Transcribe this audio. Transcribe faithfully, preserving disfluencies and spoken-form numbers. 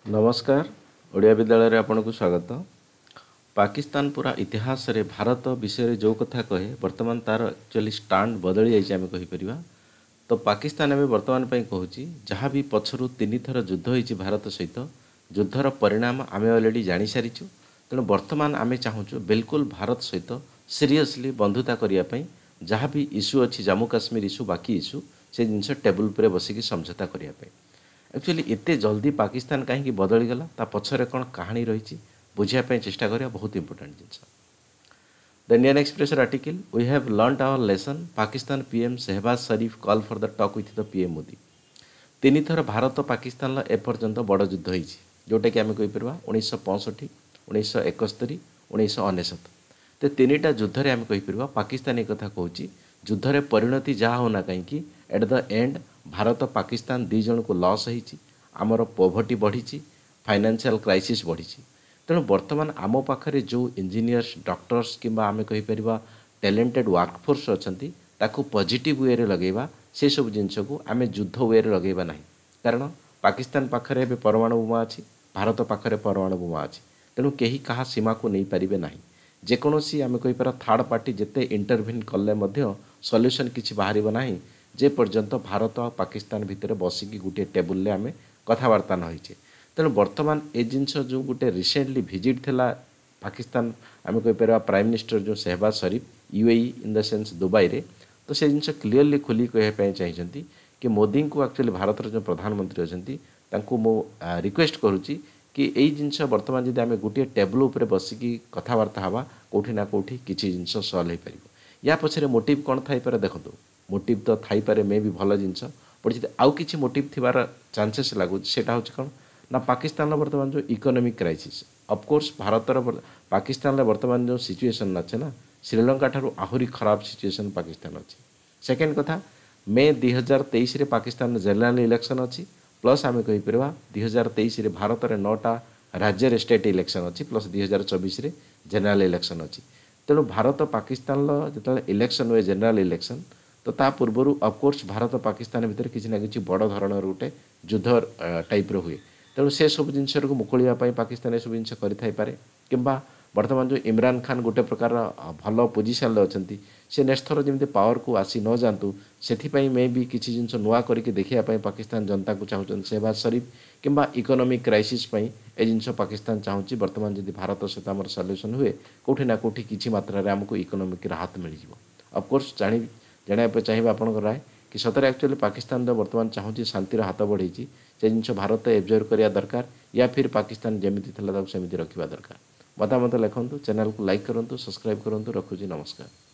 नमस्कार ओडिया विद्यालय रे आपन को स्वागत। पाकिस्तान पूरा इतिहास रे भारत विषय जो कथा कहे वर्तमान तार एक्चुअली स्टांड बदली जाइए आम कहीपर। तो पाकिस्तान एवं वर्तमान कहूँ जहाँ भी पछरु तीन थर युद्ध होती भारत सहित युद्धर परिणाम आम अलरेडी जानी सारीचु। तेणु वर्तमान आम चाहूँ बिल्कुल भारत सहित सीरियसली बंधुता करने जहाँ भी इश्यू अच्छी जम्मू काश्मीर इश्यू बाकी इश्यू से जिनस टेबुल पर बसिक समझौता करने। एक्चुअली एते जल्दी पाकिस्तान कहीं बदलीगला ता पछरे कौन कहानी रही बुझापी चेष्टा करिया बहुत इंपोर्टेंट जिनस। The Indian Express article we have learned our lesson Pakistan PM Shahbaz Sharif call for the talk with the PM Modi. तीन थर भारत पाकिस्तान एपर्यंत बड़ युद्ध होती जोटा कि आम कहीपर उन्नीस पैंसठ उन्नीस एकस्तरी उन्नीस अनेशत। तो तीन टा युद्धरे आम कहीपर पाकिस्तान एक कथा कहूँ युद्धरे परिणति जहाँ होना कहीं at the end Bharat Pakistan दी जन को लॉस होती आमर पॉवर्टी बढ़ी फाइनेंशियल क्राइसिस बढ़ी। तेणु वर्तमान आम पाखरे जो इंजीनियर्स डॉक्टर्स किंबा आम कहीपर टैलेंटेड वर्कफोर्स अच्छी ताकू पॉजिटिव वे लगेगा से सब जिनस को आम युद्ध वे लगेगा ना। कारण पाकिस्तान पाखरे भी परमाणु बोमा अच्छी भारत पाखरे परमाणु बोमा अच्छी तेणु कहीं कहा सीमा को नहीं पारे ना। जेकोसी आम कहीपर थर्ड पार्टी जिते इंटरभिन कले सल्यूशन किसी बाहर ना जे पर्यंत भारत और पाकिस्तान भितर बसिकी गोटे टेबुल आम कथबार्ता न होइछे। तेणु वर्तमान ए जिनस जो गोटे रिसेंटली विजिट थिला पाकिस्तान आम कहीपर प्राइम मिनिस्टर जो Shahbaz Sharif UAE in the sense Dubai रे तो से जिनस क्लीयरली खोली कहवाई चाहिए कि मोदी को एक्चुअली भारत जो प्रधानमंत्री अच्छा मो रिक्वेस्ट करुच्ची कि यही जिनस वर्तमान जब आम गोटे टेबुल उपर बसिकी कथबार्ता हवा कौटी ना कौटी किसी जिनस सल्व हो पार। या पछरे मोटिव कौन थाईपर देखो मोटिव तो थाईपर मे भी भल जिनस बट जी आउ कि मोटिव थिबार चांसेस लगुच सेटा हूँ कौन ना पाकिस्तान वर्तमान जो इकोनॉमिक क्राइसिस ऑफकोर्स भारतर पाकिस्तान वर्तमान जो सिचुएशन अच्छे ना श्रीलंका ठारू आहुरी खराब सिचुएशन पाकिस्तान अच्छी। सेकेंड कथा मे दुई हजार तेईस पाकिस्तान जनरल इलेक्शन अच्छी प्लस आम कहीपर दुई हजार तेईस भारत में नौटा राज्य स्टेट इलेक्शन अच्छी प्लस दुई हजार चौबीस जनरल इलेक्शन अच्छी। तेणु भारत पाकिस्तान जो इलेक्शन हुए जनरल इलेक्शन तो ता पूर्वर ऑफकोर्स भारत पाकिस्तान भितर किसी ना कि बड़ धरण गोटे युद्ध टाइप हुए। तेणु से सब जिनस को मुकुलिया पाकिस्तान ये सब जिन करें कि वर्तमान जो इमरान खान गोटे प्रकार भल पोजिशन अच्छा से नेक्स्ट थर जमी पावर को आसी न जातु से मे भी किसी जिनस नुआ करके देखापी पाकिस्तान जनता को चाहते शहबाज शरीफ किंबा इकोनॉमिक क्राइसिस ए जिनस पाकिस्तान चाहूँगी वर्तमान जब भारत सहित आम सल्यूशन हुए कौटी ना कौटी किसी मात्रा आमको इकोनॉमिक राहत मिल जाए। ऑफकोर्स जानी जानापे चाहिए आपंकर राय कि सतरे एक्चुअली पाकिस्तान जो वर्तमान चाहूँगी शांतिर हाथ बढ़ी से जिनस भारत एब्जर्व करने दरकार या फिर पाकिस्तान जमी थी सेमती रखा दरकार। मतामत लिखु चैनल को लाइक करूँ सब्सक्राइब करूँ रखुची नमस्कार।